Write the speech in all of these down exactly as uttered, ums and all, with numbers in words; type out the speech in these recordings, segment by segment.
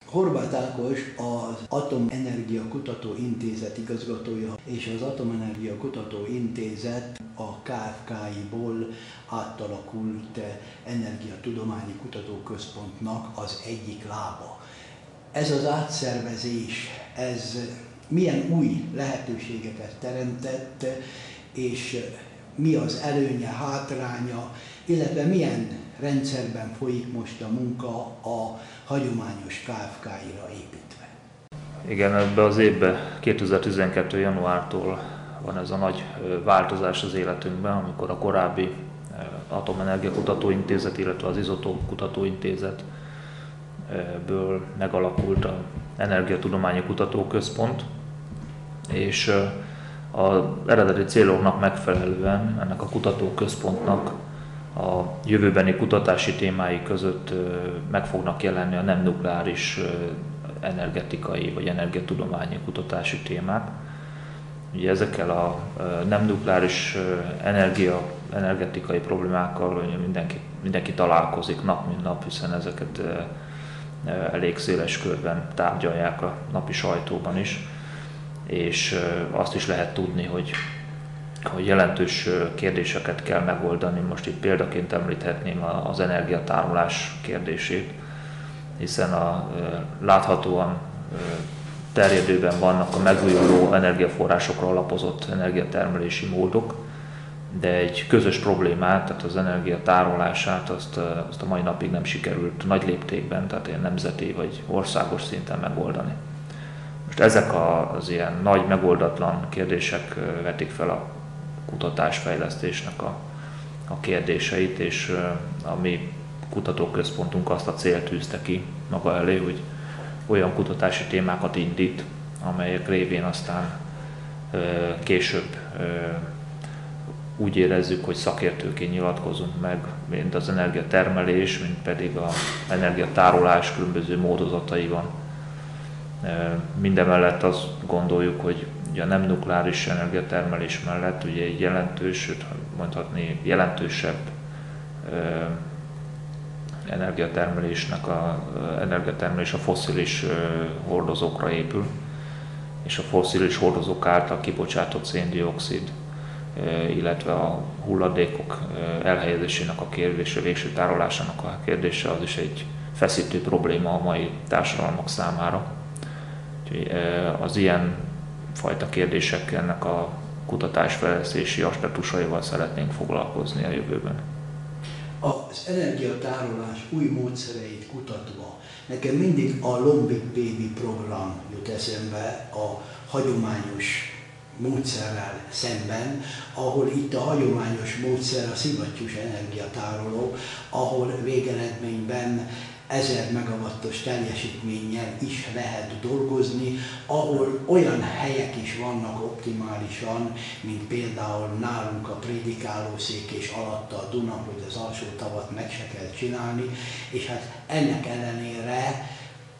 Horváth Ákos az Atomenergia Kutató Intézet igazgatója, és az Atomenergia Kutató Intézet a ká ef ká-iból átalakult Energiatudományi Kutatóközpontnak az egyik lába. Ez az átszervezés, ez milyen új lehetőségeket teremtett, és mi az előnye, hátránya, illetve milyen rendszerben folyik most a munka a hagyományos ká ef ká-ira építve? Igen, ebbe az évben, kétezer-tizenkettő. januártól van ez a nagy változás az életünkben, amikor a korábbi Atomenergia Kutatóintézet, illetve az Izotóp Kutatóintézetből megalakult az Energiatudományi Kutatóközpont, és az eredeti céloknak megfelelően ennek a kutatóközpontnak a jövőbeni kutatási témái között meg fognak jelenni a nem nukleáris energetikai vagy energiatudományi kutatási témák. Ugye ezekkel a nem nukleáris energia, energetikai problémákkal mindenki, mindenki találkozik nap mint nap, hiszen ezeket elég széles körben tárgyalják a napi sajtóban is, és azt is lehet tudni, hogy hogy jelentős kérdéseket kell megoldani. Most itt példaként említhetném az energiatárolás kérdését, hiszen a, láthatóan terjedőben vannak a megújuló energiaforrásokra alapozott energiatermelési módok, de egy közös problémát, tehát az energia tárolását azt, azt a mai napig nem sikerült nagy léptékben, tehát ilyen nemzeti vagy országos szinten megoldani. Most ezek az ilyen nagy megoldatlan kérdések vetik fel a kutatásfejlesztésnek a, a kérdéseit, és a mi kutatóközpontunk azt a célt tűzte ki maga elé, hogy olyan kutatási témákat indít, amelyek révén aztán később úgy érezzük, hogy szakértőként nyilatkozunk meg, mint az energiatermelés, mint pedig az energiatárolás különböző módozataiban. Mindemellett azt gondoljuk, hogy a nem nukleáris energiatermelés mellett ugye egy jelentős, sőt mondhatni jelentősebb energiatermelésnek a, energiatermelés a fosszilis hordozókra épül, és a fosszilis hordozók által kibocsátott szén-dioxid, illetve a hulladékok elhelyezésének a kérdése, végső tárolásának a kérdése az is egy feszítő probléma a mai társadalmak számára. Úgyhogy az ilyen fajta kérdések ennek a kutatásfejlesztési aspektusaival szeretnénk foglalkozni a jövőben. Az energiatárolás új módszereit kutatva, nekem mindig a Lombik Baby program jut eszembe a hagyományos módszerrel szemben, ahol itt a hagyományos módszer a szivattyús energiatároló, ahol végeredményben ezer megawattos teljesítménnyel is lehet dolgozni, ahol olyan helyek is vannak optimálisan, mint például nálunk a prédikálószék és alatta a Duna, hogy az alsó tavat meg se kell csinálni, és hát ennek ellenére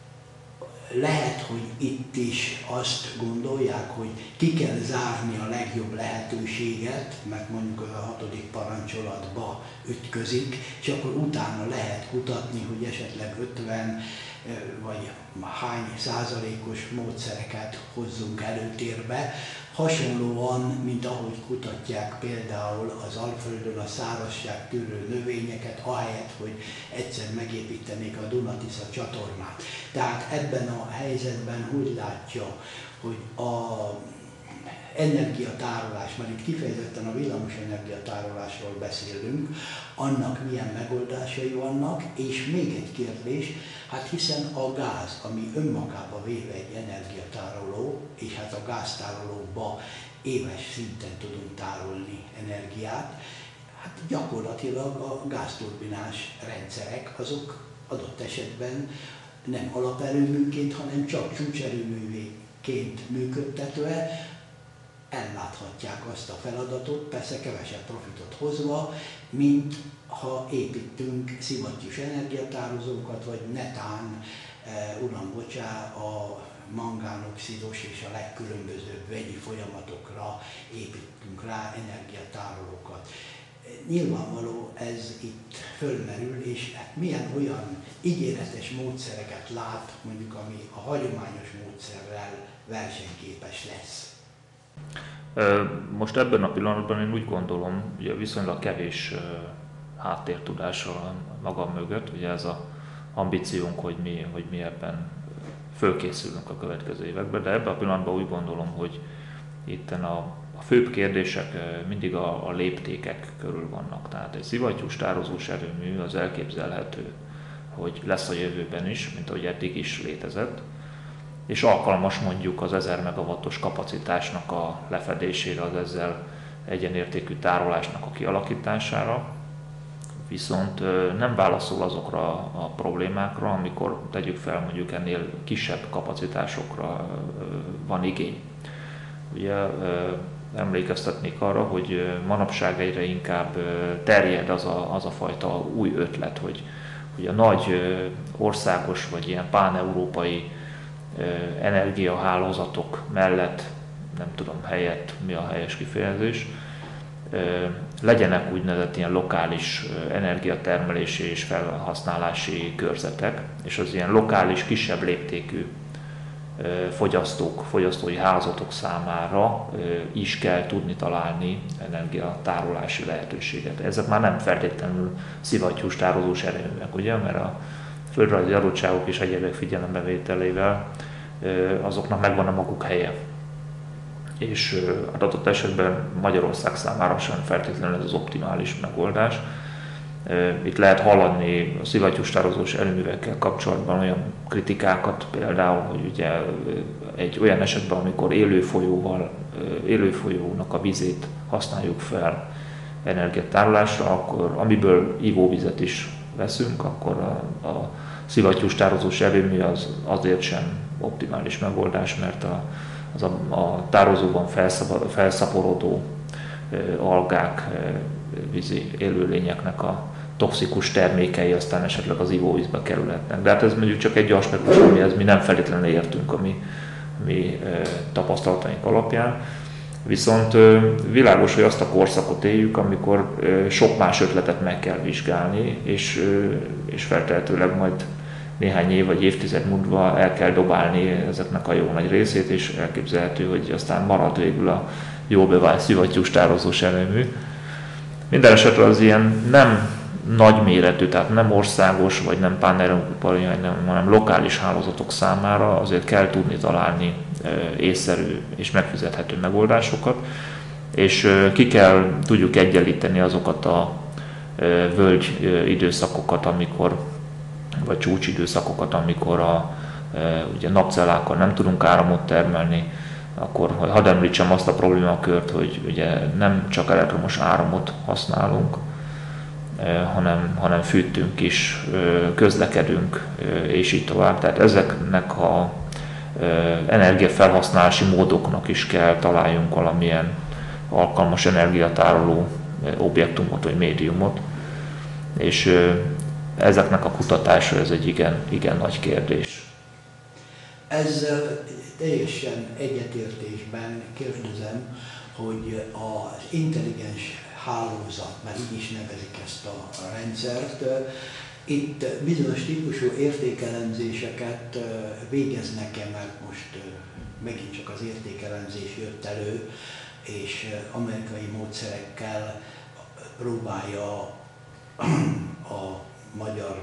lehet, hogy itt is azt gondolják, hogy ki kell zárni a legjobb lehetőséget, mert mondjuk a hatodik parancsolatba ütközik, és akkor utána lehet kutatni, hogy esetleg ötven vagy hány százalékos módszereket hozzunk előtérbe. Hasonlóan, mint ahogy kutatják például az Alföldön a szárazságtűrő növényeket, ahelyett, hogy egyszer megépítenék a Duna-Tisza csatornát. Tehát ebben a helyzetben úgy látja, hogy a energiatárolás, mert itt kifejezetten a villamos energiatárolásról beszélünk, annak milyen megoldásai vannak, és még egy kérdés, hát hiszen a gáz, ami önmagába véve egy energiatároló, és hát a gáztárolóba éves szinten tudunk tárolni energiát, hát gyakorlatilag a gázturbinás rendszerek azok adott esetben nem alaperőműként, hanem csak csúcserőművéként működtetve elláthatják azt a feladatot, persze kevesebb profitot hozva, mint ha építünk szivattyús energiatározókat, vagy netán, eh, uram bocsá, a mangánoxidos és a legkülönbözőbb vegyi folyamatokra építünk rá energiatárolókat. nyilvánvaló ez itt fölmerül, és milyen olyan ígéretes módszereket lát, mondjuk, ami a hagyományos módszerrel versenyképes lesz. Most ebben a pillanatban én úgy gondolom, ugye viszonylag kevés háttértudással magam mögött, ugye ez a ambíciónk, hogy mi, hogy mi ebben fölkészülünk a következő években, de ebben a pillanatban úgy gondolom, hogy itten a, a főbb kérdések mindig a, a léptékek körül vannak. Tehát egy szivattyús tározós erőmű az elképzelhető, hogy lesz a jövőben is, mint ahogy eddig is létezett, és alkalmas mondjuk az ezer megawattos kapacitásnak a lefedésére, az ezzel egyenértékű tárolásnak a kialakítására, viszont nem válaszol azokra a problémákra, amikor tegyük fel mondjuk ennél kisebb kapacitásokra van igény. Ugye emlékeztetnék arra, hogy manapság egyre inkább terjed az a, az a fajta új ötlet, hogy, hogy a nagy országos vagy ilyen pán-európai energiahálózatok mellett, nem tudom helyett, mi a helyes kifejezés, legyenek úgynevezett ilyen lokális energiatermelési és felhasználási körzetek, és az ilyen lokális, kisebb léptékű fogyasztók, fogyasztói hálózatok számára is kell tudni találni energiatárolási lehetőséget. Ezek már nem feltétlenül szivattyús tározós erőművek, ugye, mert a földrajzi adottságok és egyébek figyelembevételével azoknak megvan a maguk helye. És adott esetben Magyarország számára sem feltétlenül ez az optimális megoldás. Itt lehet hallani a szivattyús tározós erőművekkel kapcsolatban olyan kritikákat, például, hogy ugye egy olyan esetben, amikor élő folyóval, élő folyónak a vizét használjuk fel energiatárolásra, akkor amiből ivóvizet is veszünk, akkor a, a szivattyús tározós erőmű az azért sem optimális megoldás, mert a, az a, a tározóban felszaporodó algák, vízi élőlényeknek a toxikus termékei aztán esetleg az ivóvízbe kerülhetnek. De hát ez mondjuk csak egy aspektus, amihez mi nem feltétlenül értünk a mi, mi tapasztalataink alapján. Viszont világos, hogy azt a korszakot éljük, amikor sok más ötletet meg kell vizsgálni, és, és feltehetőleg majd néhány év vagy évtized múlva el kell dobálni ezeknek a jó nagy részét, és elképzelhető, hogy aztán marad végül a jól bevált szivattyús tározós erőmű. Minden esetre az ilyen nem nagyméretű, tehát nem országos, vagy nem pán-európai, hanem lokális hálózatok számára azért kell tudni találni észszerű és megfizethető megoldásokat, és ki kell tudjuk egyenlíteni azokat a völgy időszakokat, amikor, vagy csúcsidőszakokat, amikor a ugye napcellákkal nem tudunk áramot termelni, akkor hadd említsem azt a problémakört, hogy ugye nem csak elektromos áramot használunk, hanem, hanem fűtünk is, közlekedünk, és így tovább. Tehát ezeknek a energiafelhasználási módoknak is kell találjunk valamilyen alkalmas energiatároló objektumot vagy médiumot, és ezeknek a kutatása ez egy igen, igen nagy kérdés. Ezzel teljesen egyetértésben kérdezem, hogy az intelligens hálózat, mert így is nevezik ezt a rendszert, itt bizonyos típusú értékelemzéseket végeznek-e, mert most megint csak az értékelemzés jött elő, és amerikai módszerekkel próbálja a magyar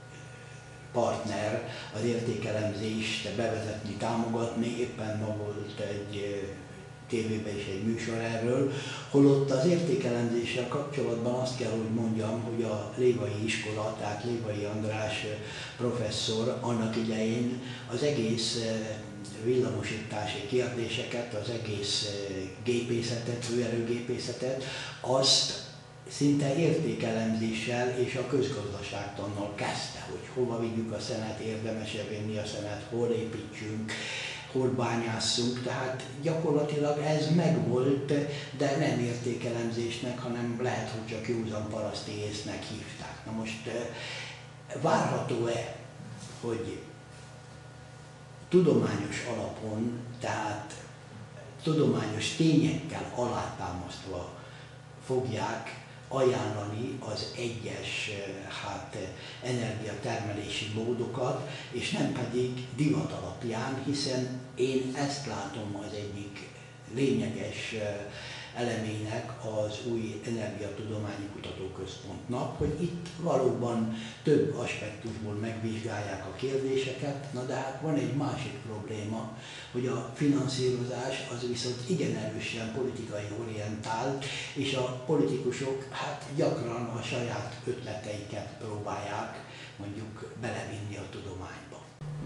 partner az értékelemzést bevezetni, támogatni. Éppen ma volt egy tévében is egy műsor erről, holott az értékelemzéssel kapcsolatban azt kell, hogy mondjam, hogy a Lévai iskola, tehát Lévai András professzor annak idején az egész villamosítási kérdéseket, az egész gépészetet, hőerőgépészetet, azt szinte értékelemzéssel és a közgazdaságtannal kezdte, hogy hova vigyük a szenet, érdemes-e vinni a szenet, hol építsünk, hol bányásszunk, tehát gyakorlatilag ez megvolt, de nem értékelemzésnek, hanem lehet, hogy csak józan paraszti észnek hívták. Na most várható-e, hogy tudományos alapon, tehát tudományos tényekkel alátámasztva fogják ajánlani az egyes hát, energiatermelési módokat, és nem pedig divat alapján, hiszen én ezt látom az egyik lényeges elemének az új Energiatudományi Kutatóközpontnak, hogy itt valóban több aspektusból megvizsgálják a kérdéseket, na de hát van egy másik probléma, hogy a finanszírozás az viszont igen erősen politikai orientált, és a politikusok hát gyakran a saját ötleteiket próbálják mondjuk belevinni a tudományba.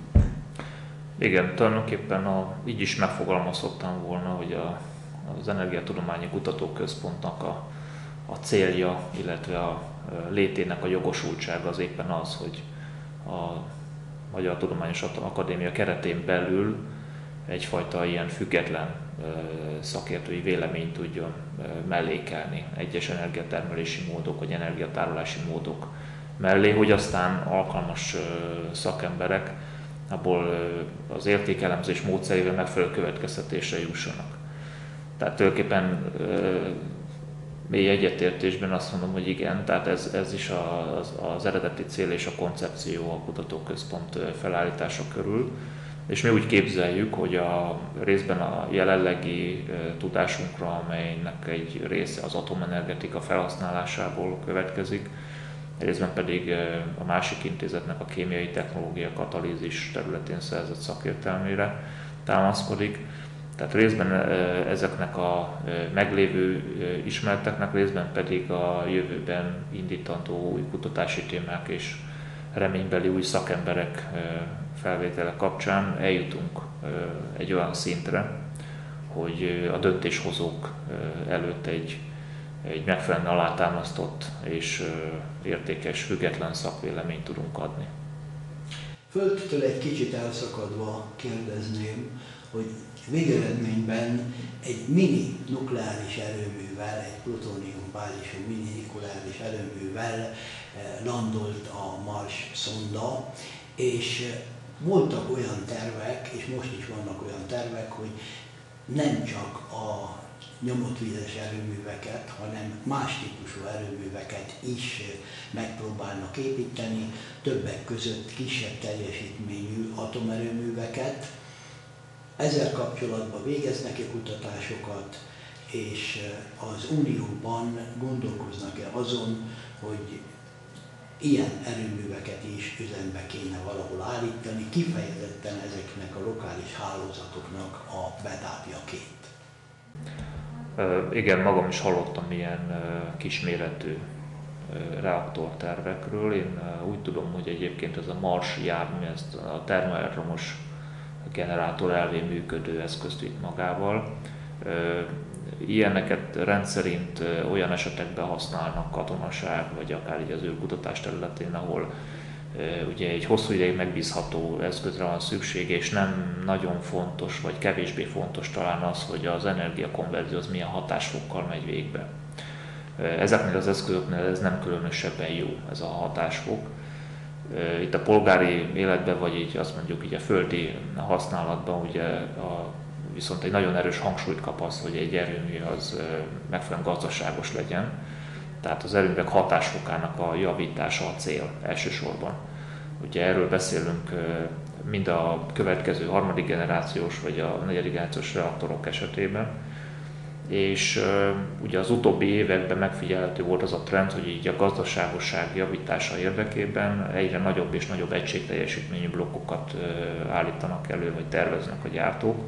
Igen, tulajdonképpen a, így is megfogalmazhattam volna, hogy a az Energiatudományi Kutatóközpontnak a, a célja, illetve a létének a jogosultsága az éppen az, hogy a Magyar Tudományos Akadémia keretén belül egyfajta ilyen független szakértői véleményt tudjon mellékelni egyes energiatermelési módok vagy energiatárolási módok mellé, hogy aztán alkalmas szakemberek abból az értékelemzés módszerével megfelelő következtetésre jussanak. Tehát tulajdonképpen mély egyetértésben azt mondom, hogy igen, tehát ez, ez is az, az eredeti cél és a koncepció a kutatóközpont felállítása körül. És mi úgy képzeljük, hogy a részben a jelenlegi tudásunkra, amelynek egy része az atomenergetika felhasználásából következik, részben pedig a másik intézetnek a kémiai technológia katalízis területén szerzett szakértelmére támaszkodik. Tehát részben ezeknek a meglévő ismereteknek, részben pedig a jövőben indítandó új kutatási témák és reménybeli új szakemberek felvétele kapcsán eljutunk egy olyan szintre, hogy a döntéshozók előtt egy, egy megfelelően alátámasztott és értékes, független szakvéleményt tudunk adni. Földtől egy kicsit elszakadva kérdezném, hogy végeredményben egy mini nukleáris erőművel, egy plutóniumbázisú mini nukleáris erőművel landolt a Mars szonda, és voltak olyan tervek, és most is vannak olyan tervek, hogy nem csak a nyomotvizes erőműveket, hanem más típusú erőműveket is megpróbálnak építeni, többek között kisebb teljesítményű atomerőműveket. Ezzel kapcsolatban végeznek-e kutatásokat, és az Unióban gondolkoznak-e azon, hogy ilyen erőműveket is üzembe kéne valahol állítani, kifejezetten ezeknek a lokális hálózatoknak a bedápjaként? Igen, magam is hallottam ilyen kisméretű reaktortervekről. Én úgy tudom, hogy egyébként ez a Mars jármű, ezt a termoelektromos generátor elvén működő eszközt vitt magával. Ilyeneket rendszerint olyan esetekben használnak katonaság, vagy akár így az űrkutatás területén, ahol ugye egy hosszú ideig megbízható eszközre van szükség, és nem nagyon fontos, vagy kevésbé fontos talán az, hogy az energiakonverzió az milyen hatásfokkal megy végbe. Ezeknél az eszközöknél ez nem különösebben jó, ez a hatásfok. Itt a polgári életben, vagy így azt mondjuk így a földi használatban ugye a, viszont egy nagyon erős hangsúlyt kap az, hogy egy erőmű az megfelelően gazdaságos legyen. Tehát az erőművek hatásfokának a javítása a cél elsősorban. Ugye erről beszélünk mind a következő harmadik generációs vagy a negyedik generációs reaktorok esetében. És ugye az utóbbi években megfigyelhető volt az a trend, hogy így a gazdaságosság javítása érdekében egyre nagyobb és nagyobb egységteljesítményű blokkokat állítanak elő, vagy terveznek a gyártók.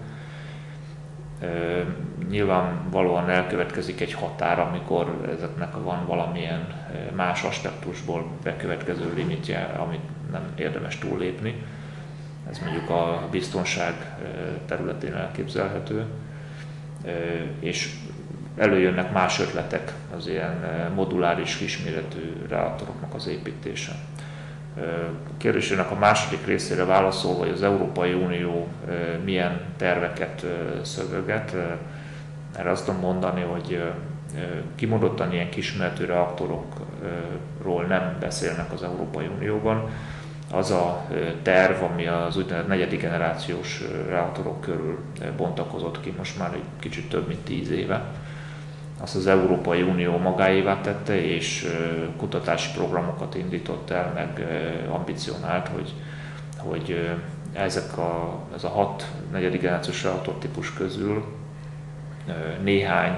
Nyilvánvalóan elkövetkezik egy határ, amikor ezeknek van valamilyen más aspektusból bekövetkező limitje, amit nem érdemes túllépni. Ez mondjuk a biztonság területén elképzelhető. És előjönnek más ötletek az ilyen moduláris kisméretű reaktoroknak az építése. Kérdésének a második részére válaszolva, hogy az Európai Unió milyen terveket szövöget, erre azt tudom mondani, hogy kimondottan ilyen kisméretű reaktorokról nem beszélnek az Európai Unióban. Az a terv, ami az úgynevezett negyedik generációs reaktorok körül bontakozott ki most már egy kicsit több mint tíz éve, azt az Európai Unió magáévá tette, és kutatási programokat indított el, meg ambicionált, hogy, hogy ezek a, ez a hat negyedik generációs reaktortípus közül néhány,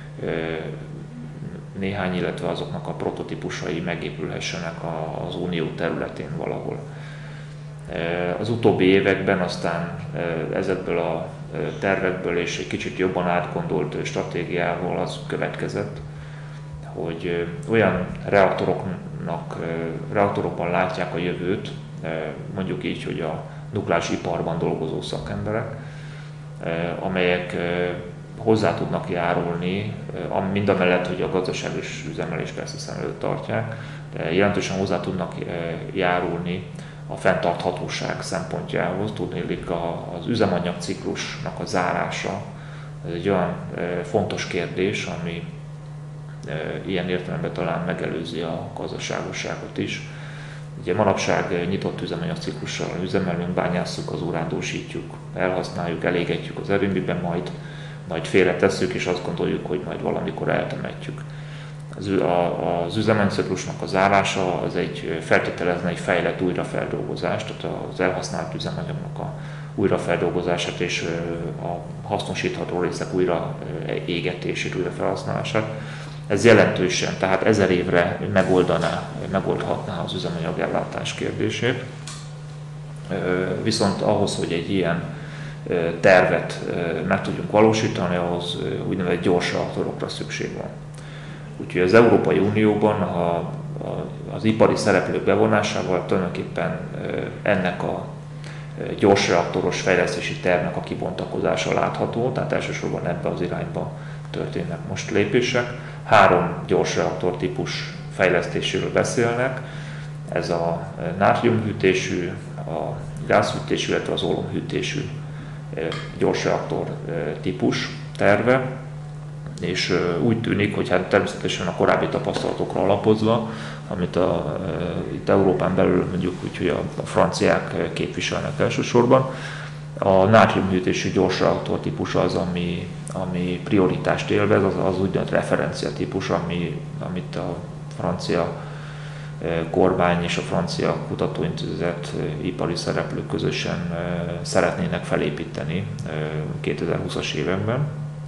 néhány, illetve azoknak a prototípusai megépülhessenek az Unió területén valahol. Az utóbbi években aztán ezekből a tervekből és egy kicsit jobban átgondolt stratégiával az következett, hogy olyan reaktoroknak, reaktorokban látják a jövőt, mondjuk így, hogy a nukleáris iparban dolgozó szakemberek, amelyek hozzá tudnak járulni, mind a mellett, hogy a gazdaságos üzemelés persze szem előtt tartják, de jelentősen hozzá tudnak járulni a fenntarthatóság szempontjához. Tudnélik az üzemanyagciklusnak a zárása, ez egy olyan fontos kérdés, ami ilyen értelemben talán megelőzi a gazdaságosságot is. Ugye manapság nyitott üzemanyagciklussal üzemelünk, bányásszuk az urán, dúsítjuk, elhasználjuk, elégetjük az erőműben, majd, majd félretesszük, és azt gondoljuk, hogy majd valamikor eltemetjük. Az, a, az üzemanyagciklusnak a zárása az egy feltételezne egy fejlett újrafeldolgozást, tehát az elhasznált üzemanyagnak a újrafeldolgozását és a hasznosítható részek újra égetését, újrafelhasználását. Ez jelentősen, tehát ezer évre megoldaná, megoldhatná az üzemanyagellátás kérdését. Viszont ahhoz, hogy egy ilyen tervet meg tudjunk valósítani, ahhoz úgynevezett gyors reaktorokra szükség van. Úgyhogy az Európai Unióban a, a, az ipari szereplők bevonásával tulajdonképpen ennek a gyors reaktoros fejlesztési tervnek a kibontakozása látható, tehát elsősorban ebbe az irányba történnek most lépések. Három gyors reaktor típus fejlesztéséről beszélnek, ez a nátriumhűtésű, a gázhűtésű, illetve az ólomhűtésű gyors reaktor típus terve, és úgy tűnik, hogy hát természetesen a korábbi tapasztalatokra alapozva, amit a, itt Európán belül mondjuk úgy, hogy a, a franciák képviselnek elsősorban, a nátriumhűtésű gyors reaktor típus az, ami, ami prioritást élvez, az, az úgynevezett referencia típus, ami, amit a francia kormány és a francia kutatóintézet ipari szereplők közösen szeretnének felépíteni kétezer-húszas években.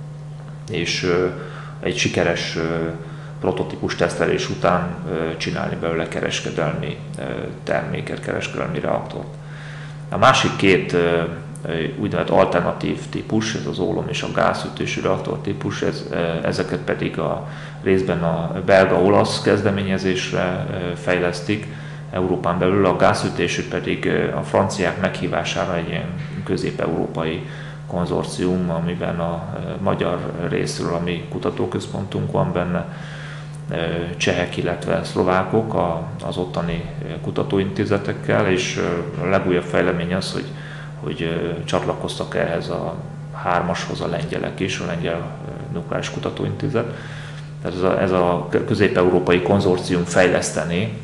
És egy sikeres prototípus tesztelés után csinálni belőle kereskedelmi terméket, kereskedelmi reaktort. A másik két úgynevezett alternatív típus, ez az ólom és a gázhűtésű reaktor típus, ez, ezeket pedig a részben a belga-olasz kezdeményezésre fejlesztik, Európán belül, a gázhűtésű pedig a franciák meghívására egy ilyen közép-európai konzorcium, amiben a magyar részről a mi kutatóközpontunk van benne, csehek, illetve szlovákok az ottani kutatóintézetekkel, és a legújabb fejlemény az, hogy, hogy csatlakoztak ehhez a hármashoz a lengyelek is, a Lengyel Nukleáris Kutatóintézet. Tehát ez a, ez a közép-európai konzorcium fejleszteni.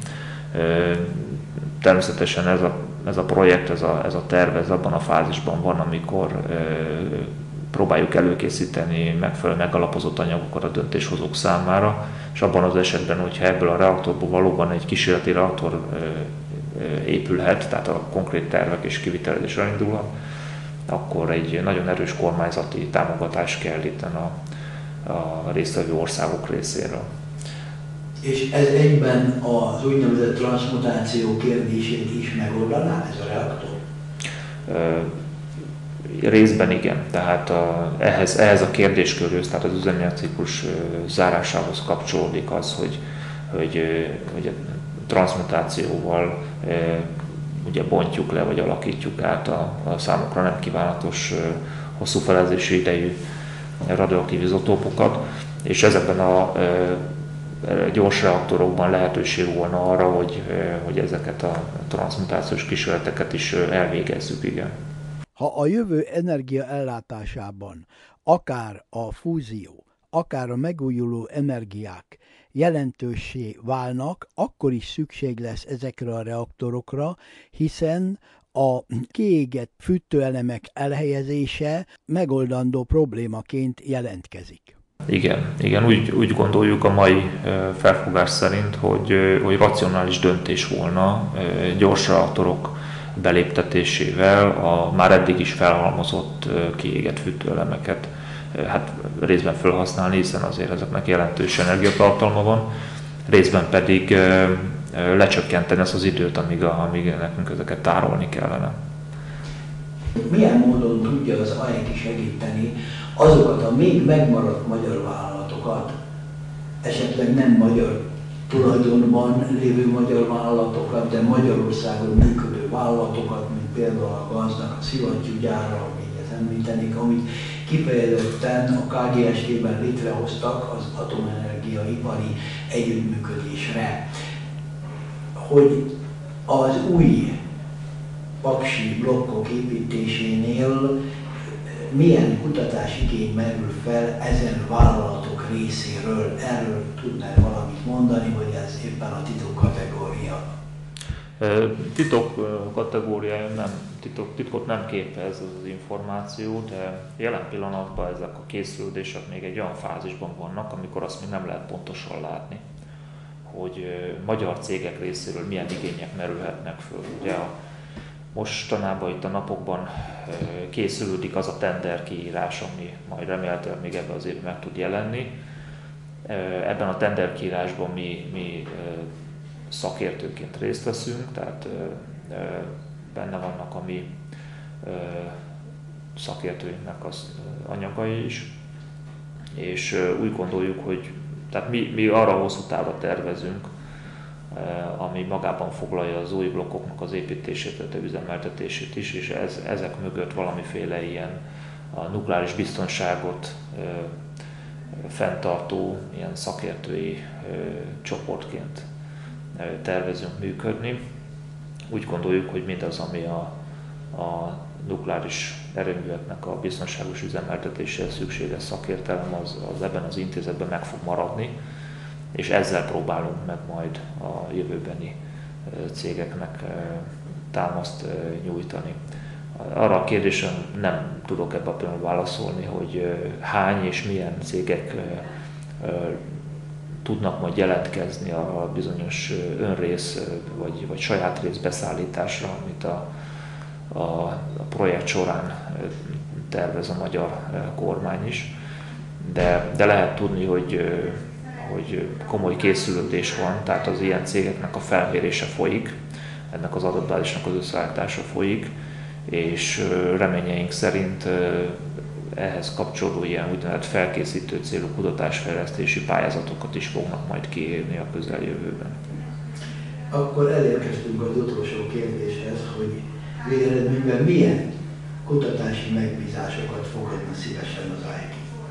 Természetesen ez a Ez a projekt, ez a, ez a terv, ez abban a fázisban van, amikor e, próbáljuk előkészíteni megfelelő megalapozott anyagokat a döntéshozók számára, és abban az esetben, hogyha ebből a reaktorból valóban egy kísérleti reaktor e, e, épülhet, tehát a konkrét tervek és kivitelezés elindulhat, akkor egy nagyon erős kormányzati támogatás kell itt a, a résztvevő országok részéről. És ez egyben az úgynevezett transzmutáció kérdését is megoldaná ez a reaktor? Részben igen, tehát a, ehhez, ehhez a kérdéskörhöz, tehát az üzemanyagciklus zárásához kapcsolódik az, hogy, hogy, hogy a transzmutációval ugye bontjuk le, vagy alakítjuk át a, a számukra nem kívánatos hosszú felezési idejű radioaktív izotópokat, és ezekben a gyors reaktorokban lehetőség volna arra, hogy, hogy ezeket a transzmutációs kísérleteket is elvégezzük, igen. Ha a jövő energia ellátásában akár a fúzió, akár a megújuló energiák jelentőssé válnak, akkor is szükség lesz ezekre a reaktorokra, hiszen a kiégett fűtőelemek elhelyezése megoldandó problémaként jelentkezik. Igen, igen, úgy, úgy gondoljuk a mai felfogás szerint, hogy, hogy racionális döntés volna gyors reaktorok beléptetésével a már eddig is felhalmozott kiégett fűtőelemeket hát részben felhasználni, hiszen azért ezeknek jelentős energiatartalma van, részben pedig lecsökkenteni ezt az időt, amíg, a, amíg nekünk ezeket tárolni kellene. Milyen módon tudja az á e ká segíteni azokat a még megmaradt magyar vállalatokat, esetleg nem magyar tulajdonban lévő magyar vállalatokat, de Magyarországon működő vállalatokat, mint például a gaznak a szivattyúgyára, amit említenék, amit kifejezetten a ká gé es té-ben létrehoztak az atomenergiaipari együttműködésre, hogy az új paksi blokkok építésénél milyen kutatásigény merül fel ezen vállalatok részéről? Erről tudnál valamit mondani, vagy ez éppen a titok kategória? Titok kategóriája nem, titok, titkot nem képez az információ, de jelen pillanatban ezek a készülődések még egy olyan fázisban vannak, amikor azt még nem lehet pontosan látni, hogy magyar cégek részéről milyen igények merülhetnek föl. Ugye a mostanában itt a napokban készülődik az a tender kiírás, ami majd remélhetően még ebben az évben meg tud jelenni. Ebben a tender kiírásban mi, mi szakértőként részt veszünk, tehát benne vannak a mi szakértőinknek az anyagai is, és úgy gondoljuk, hogy tehát mi, mi arra hosszú távra tervezünk, ami magában foglalja az új blokkoknak az építését, a üzemeltetését is, és ez, ezek mögött valamiféle ilyen a nukleáris biztonságot ö, fenntartó ilyen szakértői ö, csoportként ö, tervezünk működni. Úgy gondoljuk, hogy mindaz, ami a, a nukleáris erőműveknek a biztonságos üzemeltetéséhez szükséges szakértelem, az, az ebben az intézetben meg fog maradni, és ezzel próbálunk meg majd a jövőbeni cégeknek támaszt nyújtani. Arra a kérdésre nem tudok ebben a pillanatban válaszolni, hogy hány és milyen cégek tudnak majd jelentkezni a bizonyos önrész vagy, vagy saját rész beszállításra, amit a, a, a projekt során tervez a magyar kormány is. De, de lehet tudni, hogy hogy komoly készülődés van, tehát az ilyen cégeknek a felmérése folyik, ennek az adatbázisnak az összeállítása folyik, és reményeink szerint ehhez kapcsolódó ilyen úgynevezett felkészítő célú kutatásfejlesztési pályázatokat is fognak majd kiírni a közeljövőben. Akkor elérkeztünk az utolsó kérdéshez, hogy végeredményben milyen kutatási megbízásokat fogadna szívesen az á e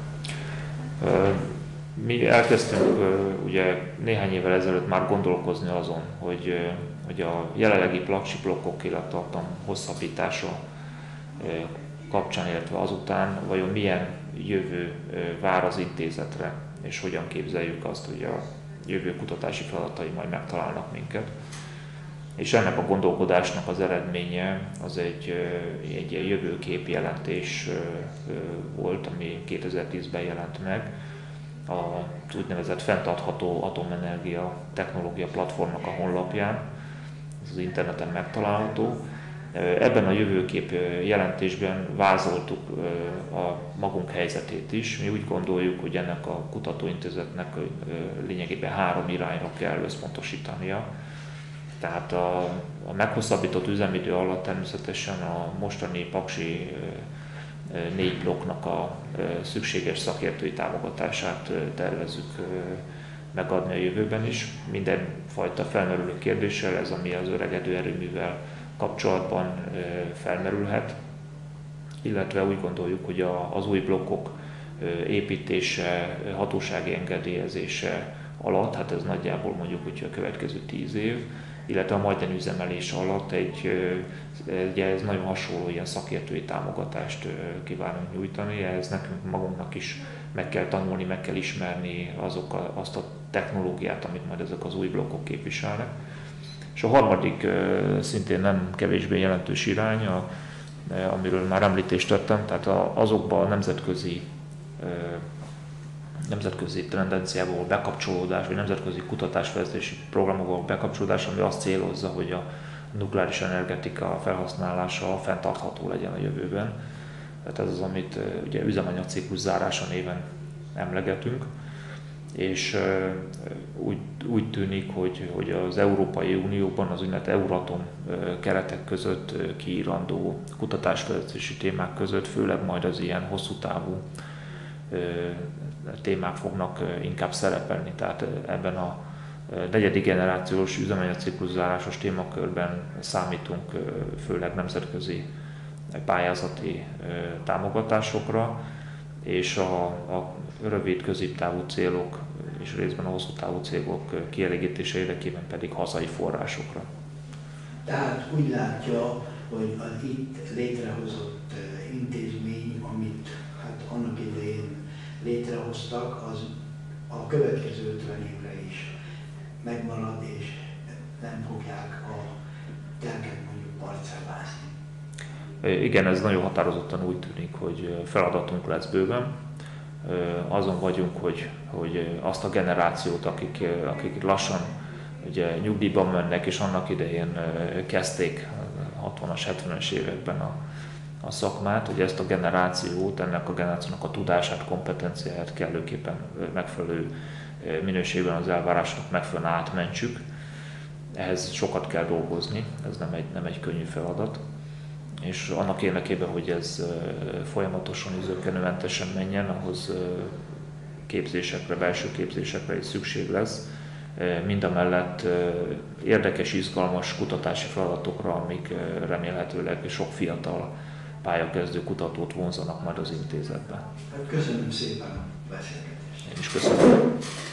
ká? Mi elkezdtünk ugye néhány évvel ezelőtt már gondolkozni azon, hogy, hogy a jelenlegi paksi blokkok élettartam hosszabbítása kapcsán, illetve azután vajon milyen jövő vár az intézetre, és hogyan képzeljük azt, hogy a jövő kutatási feladatai majd megtalálnak minket. És ennek a gondolkodásnak az eredménye az egy, egy jövőkép jelentés volt, ami kétezer-tízben jelent meg, az úgynevezett fenntartható atomenergia technológia platformnak a honlapján, ez az interneten megtalálható. Ebben a jövőkép jelentésben vázoltuk a magunk helyzetét is. Mi úgy gondoljuk, hogy ennek a kutatóintézetnek lényegében három irányra kell összpontosítania. Tehát a, a meghosszabbított üzemidő alatt természetesen a mostani paksi négy blokknak a szükséges szakértői támogatását tervezzük megadni a jövőben is. Mindenfajta felmerülő kérdéssel, ez ami az öregedő erőművel kapcsolatban felmerülhet, illetve úgy gondoljuk, hogy az új blokkok építése, hatósági engedélyezése alatt, hát ez nagyjából mondjuk, hogy a következő tíz év, illetve a majdani üzemelés alatt egy, ugye ez nagyon hasonló ilyen szakértői támogatást kívánunk nyújtani, ehhez nekünk magunknak is meg kell tanulni, meg kell ismerni azok a, azt a technológiát, amit majd ezek az új blokkok képviselnek. És a harmadik szintén nem kevésbé jelentős irány, a, amiről már említést tettem, tehát azokban a nemzetközi nemzetközi tendenciából bekapcsolódás, vagy nemzetközi kutatásfejlesztési programokból bekapcsolódás, ami azt célozza, hogy a nukleáris energetika felhasználása fenntartható legyen a jövőben. Tehát ez az, amit ugye üzemanyagciklus zárása néven emlegetünk, és úgy, úgy tűnik, hogy, hogy az Európai Unióban az úgynevezett Euratom keretek között kiírandó kutatásfejlesztési témák között főleg majd az ilyen hosszú távú témák fognak inkább szerepelni. Tehát ebben a negyedik generációs üzemanyagciklus zárásos témakörben számítunk főleg nemzetközi pályázati támogatásokra, és a, a rövid középtávú célok és részben a hosszú távú célok kielégítése érdekében pedig hazai forrásokra. Tehát úgy látja, hogy az itt létrehozott intézmény, amit hát annak idején létrehoztak, az a következő ötven évre is megmarad, és nem fogják a telket mondjuk parcellázni. Igen, ez nagyon határozottan úgy tűnik, hogy feladatunk lesz bőven. Azon vagyunk, hogy, hogy azt a generációt, akik, akik lassan ugye, nyugdíjban mennek, és annak idején kezdték hatvanas, hetvenes években a, a szakmát, hogy ezt a generációt, ennek a generációnak a tudását, kompetenciáját kellőképpen megfelelő minőségben az elvárásnak megfelelően átmentsük. Ehhez sokat kell dolgozni, ez nem egy, nem egy könnyű feladat. És annak érdekében, hogy ez folyamatosan zökkenőmentesen menjen, ahhoz képzésekre, belső képzésekre is szükség lesz. Mindamellett érdekes, izgalmas kutatási feladatokra, amik remélhetőleg sok fiatal pályakezdő kutatót vonzanak majd az intézetbe. Köszönöm szépen a beszélgetést. Én is köszönöm.